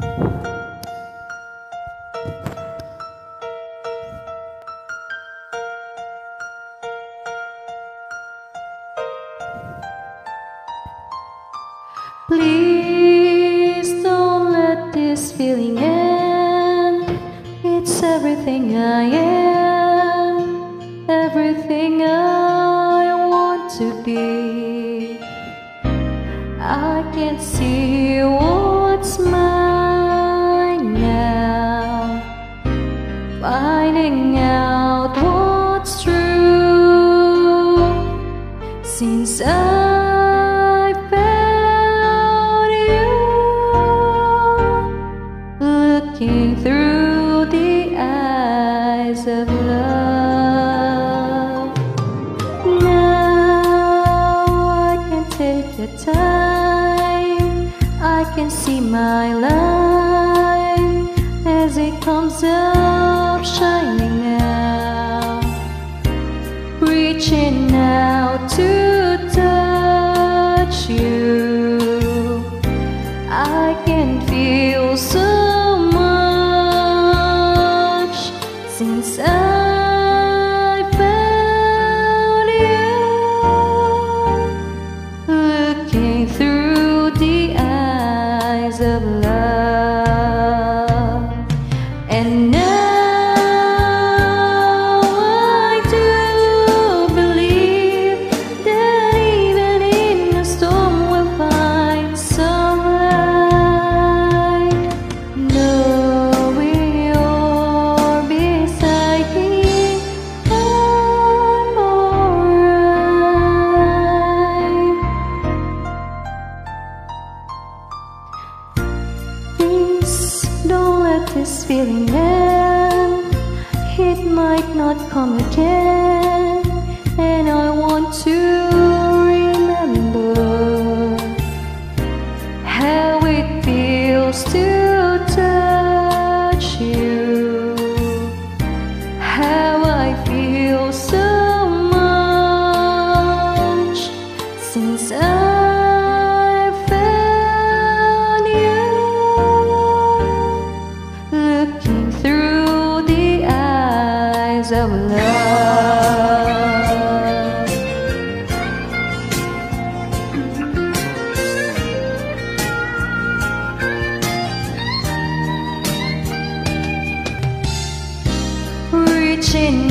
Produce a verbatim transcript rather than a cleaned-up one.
Please don't let this feeling end. It's everything I am, everything I want to be. I can't see what's mine now, finding out what's true. Since I found you, looking through the eyes of love, now I can take the time, I can see my life as it comes up shining now, reaching out to touch you. I can feel so much since I found you, looking through the eyes of love. And now I do believe that even in a storm we'll find some light, knowing you're beside me, I'm alright. Please don't let this feeling end, it might not come again, and I want to remember how it feels to touch you, how I feel so much since I found you, looking through the eyes of love. Reaching